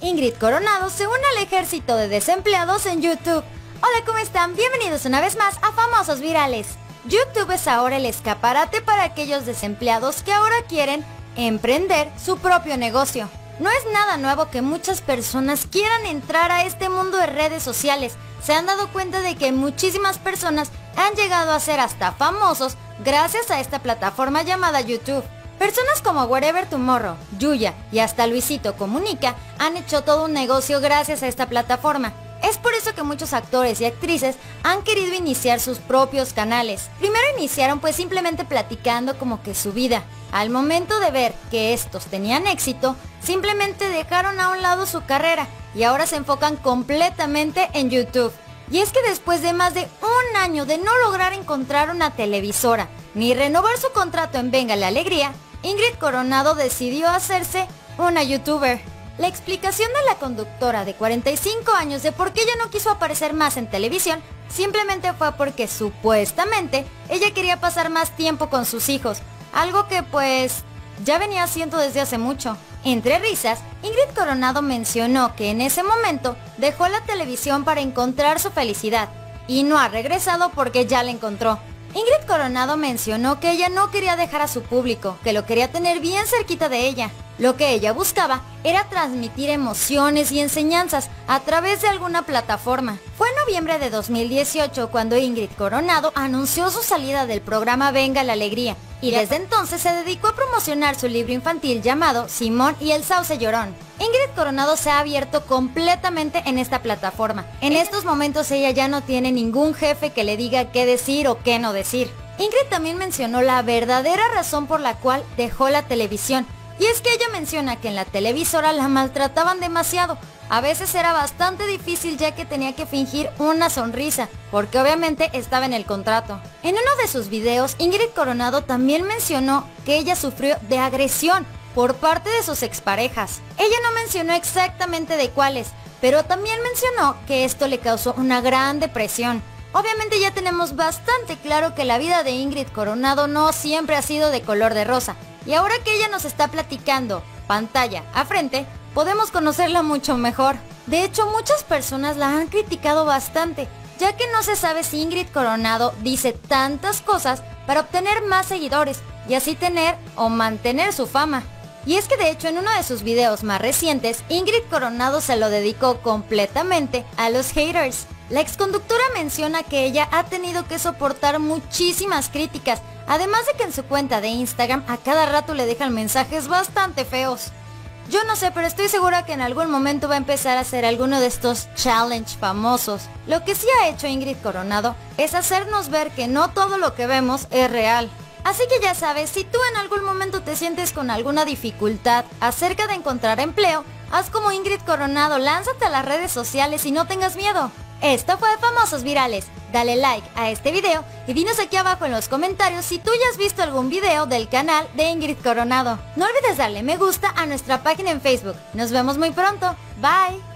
Ingrid Coronado se une al ejército de desempleados en YouTube. Hola, ¿cómo están? Bienvenidos una vez más a Famosos Virales. YouTube es ahora el escaparate para aquellos desempleados que ahora quieren emprender su propio negocio. No es nada nuevo que muchas personas quieran entrar a este mundo de redes sociales. Se han dado cuenta de que muchísimas personas han llegado a ser hasta famosos gracias a esta plataforma llamada YouTube. Personas como Wherever Tomorrow, Yuya y hasta Luisito Comunica han hecho todo un negocio gracias a esta plataforma. Es por eso que muchos actores y actrices han querido iniciar sus propios canales. Primero iniciaron pues simplemente platicando como que su vida. Al momento de ver que estos tenían éxito, simplemente dejaron a un lado su carrera y ahora se enfocan completamente en YouTube. Y es que después de más de un año de no lograr encontrar una televisora ni renovar su contrato en Venga la Alegría, Ingrid Coronado decidió hacerse una youtuber. La explicación de la conductora de 45 años de por qué ella no quiso aparecer más en televisión simplemente fue porque supuestamente ella quería pasar más tiempo con sus hijos, algo que pues ya venía haciendo desde hace mucho. Entre risas, Ingrid Coronado mencionó que en ese momento dejó la televisión para encontrar su felicidad y no ha regresado porque ya la encontró. Ingrid Coronado mencionó que ella no quería dejar a su público, que lo quería tener bien cerquita de ella. Lo que ella buscaba era transmitir emociones y enseñanzas a través de alguna plataforma. Fue en noviembre de 2018 cuando Ingrid Coronado anunció su salida del programa Venga la Alegría y desde entonces se dedicó a promocionar su libro infantil llamado Simón y el Sauce Llorón. Ingrid Coronado se ha abierto completamente en esta plataforma. En estos momentos ella ya no tiene ningún jefe que le diga qué decir o qué no decir. Ingrid también mencionó la verdadera razón por la cual dejó la televisión. Y es que ella menciona que en la televisora la maltrataban demasiado. A veces era bastante difícil ya que tenía que fingir una sonrisa, porque obviamente estaba en el contrato. En uno de sus videos, Ingrid Coronado también mencionó que ella sufrió de agresión por parte de sus exparejas. Ella no mencionó exactamente de cuáles, pero también mencionó que esto le causó una gran depresión. Obviamente ya tenemos bastante claro que la vida de Ingrid Coronado no siempre ha sido de color de rosa. Y ahora que ella nos está platicando pantalla a frente, podemos conocerla mucho mejor. De hecho, muchas personas la han criticado bastante, ya que no se sabe si Ingrid Coronado dice tantas cosas para obtener más seguidores y así tener o mantener su fama. Y es que de hecho en uno de sus videos más recientes, Ingrid Coronado se lo dedicó completamente a los haters. La exconductora menciona que ella ha tenido que soportar muchísimas críticas, además de que en su cuenta de Instagram a cada rato le dejan mensajes bastante feos. Yo no sé, pero estoy segura que en algún momento va a empezar a hacer alguno de estos challenge famosos. Lo que sí ha hecho Ingrid Coronado es hacernos ver que no todo lo que vemos es real. Así que ya sabes, si tú en algún momento te sientes con alguna dificultad acerca de encontrar empleo, haz como Ingrid Coronado, lánzate a las redes sociales y no tengas miedo. Esto fue Famosos Virales. Dale like a este video y dinos aquí abajo en los comentarios si tú ya has visto algún video del canal de Ingrid Coronado. No olvides darle me gusta a nuestra página en Facebook. Nos vemos muy pronto. Bye.